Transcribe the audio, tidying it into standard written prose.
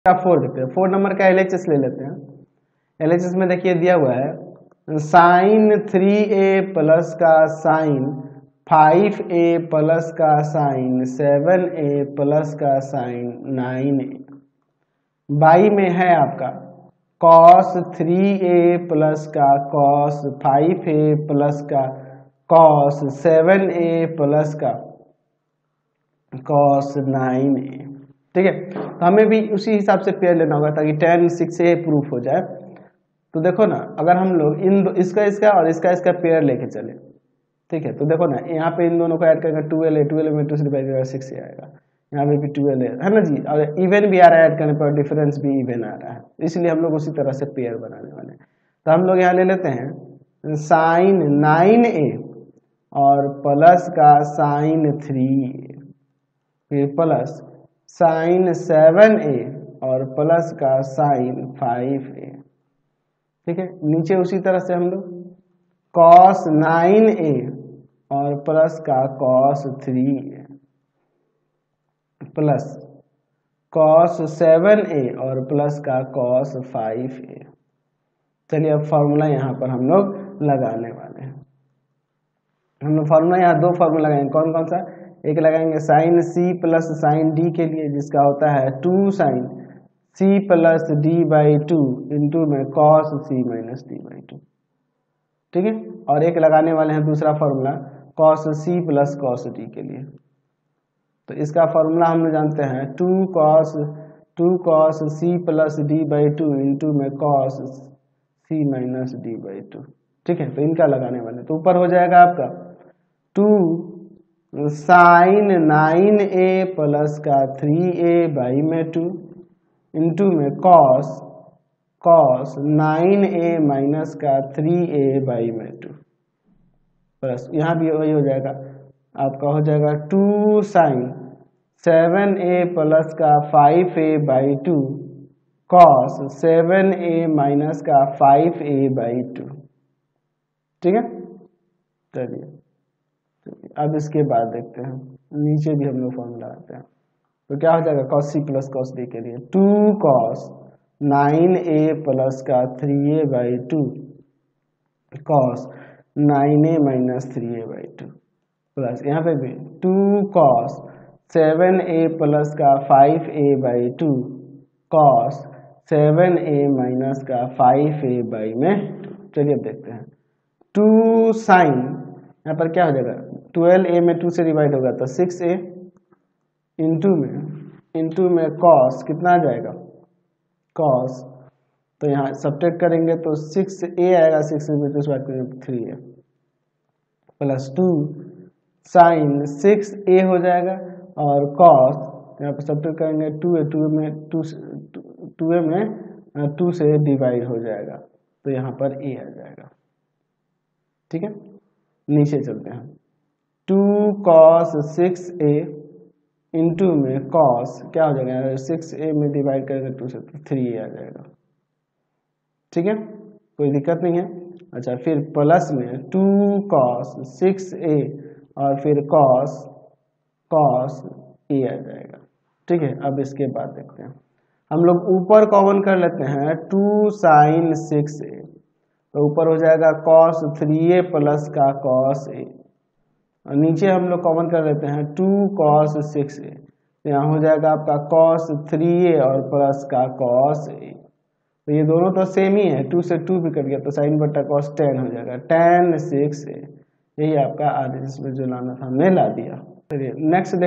का 4 देखते हैं। 4 नंबर का LHS ले लेते हैं। LHS में देखिए दिया हुआ है साइन 3a प्लस का साइन 5a प्लस का साइन 7a प्लस का साइन 9a। बाई में है आपका कॉस 3a प्लस का कॉस 5a प्लस का कॉस 7a प्लस का कॉस 9a। ठीक है, तो हमें भी उसी हिसाब से पेयर लेना होगा ताकि tan 6a प्रूफ हो जाए। तो देखो ना, अगर हम लोग इसका और इसका पेयर लेके चले, ठीक है, तो देखो ना यहाँ पे इन दोनों को ऐड करेंगे 12a में 2 से डिवाइड करेंगे 6a आएगा, यहाँ पे भी 12a है ना जी, और इवन भी आ रहा है ऐड करने पर, डिफरेंस भी इवन आ रहा है, इसलिए हम लोग उसी तरह से पेयर बनाने वाले हैं। तो हम लोग यहाँ ले लेते हैं साइन 9a और प्लस का साइन 3a, फिर प्लस साइन 7a और प्लस का साइन 5a। ठीक है, नीचे उसी तरह से हम लोग कॉस 9a और प्लस का cos 3a plus cos 7a और प्लस का कॉस 5a। चलिए अब फॉर्मूला यहाँ पर हम लोग लगाने वाले हैं। हम लोग फॉर्मूला यहाँ 2 फॉर्मूला लगाएंगे। कौन कौन सा? एक लगाएंगे sine c plus sine d के लिए, जिसका होता है 2 sine c plus d by 2 into में cos c minus d by 2। ठीक है, और एक लगाने वाले हैं दूसरा formula cos c plus cos d के लिए। तो इसका फॉर्मूला हम लोग जानते हैं 2 cos c plus d by 2 into में cos c minus d by 2। ठीक है, तो इनका लगाने वाले, तो ऊपर हो जाएगा आपका 2 साइन 9a प्लस का 3a बाई में 2 इंटू में कॉस 9a माइनस का 3a बाई में 2 प्लस यहाँ भी वही हो जाएगा, आपका हो जाएगा 2 साइन 7a प्लस का 5a by 2 cos 7a minus का 5a बाई 2। ठीक है, चलिए अब इसके बाद देखते हैं, नीचे भी हम लोग फॉर्मूला लगाते हैं। तो क्या हो जाएगा cos c plus cos d के लिए 2 कॉस 9a प्लस का 3a by 2 cos 9a minus 3a by 2 plus यहाँ पे भी 2 कॉस 7a प्लस का 5a by 2 cos 7a minus का 5a बाई में 2। चलिए अब देखते हैं 2 साइन, यहाँ पर क्या हो जाएगा 12a में 2 से डिवाइड होगा तो 6a इंटू में कॉस कितना आ जाएगा कॉस, तो यहाँ सब्ट्रैक्ट करेंगे तो 6a आएगा, 6 में 2 से डिवाइड करेंगे 3a प्लस 2 साइन 6a हो जाएगा और कॉस यहाँ पर सब्ट्रैक्ट करेंगे 2a में 2 से डिवाइड हो जाएगा, तो यहाँ पर a आ जाएगा। ठीक है, नीचे चलते हैं 2 कॉस 6a इंटू में कॉस क्या हो जाएगा 6a में डिवाइड करेंगे 2 से तो 3a आ जाएगा। ठीक है, कोई दिक्कत नहीं है। अच्छा, फिर प्लस में 2 कॉस 6a और फिर कॉस a आ जाएगा। ठीक है, अब इसके बाद देखते हैं, हम लोग ऊपर कॉमन कर लेते हैं 2 साइन 6a, तो ऊपर हो जाएगा कॉस 3a प्लस का कॉस a, और नीचे हम लोग कॉमन कर लेते हैं 2 कॉस 6a, तो यहाँ हो जाएगा आपका कॉस 3a और प्लस का कॉस a। तो ये दोनों तो सेम ही है, 2 से 2 भी कट गया तो साइन बट्टा कॉस tan हो जाएगा, tan 6a। यही आपका आदेश में जो लाना था हमने ला दिया। चलिए नेक्स्ट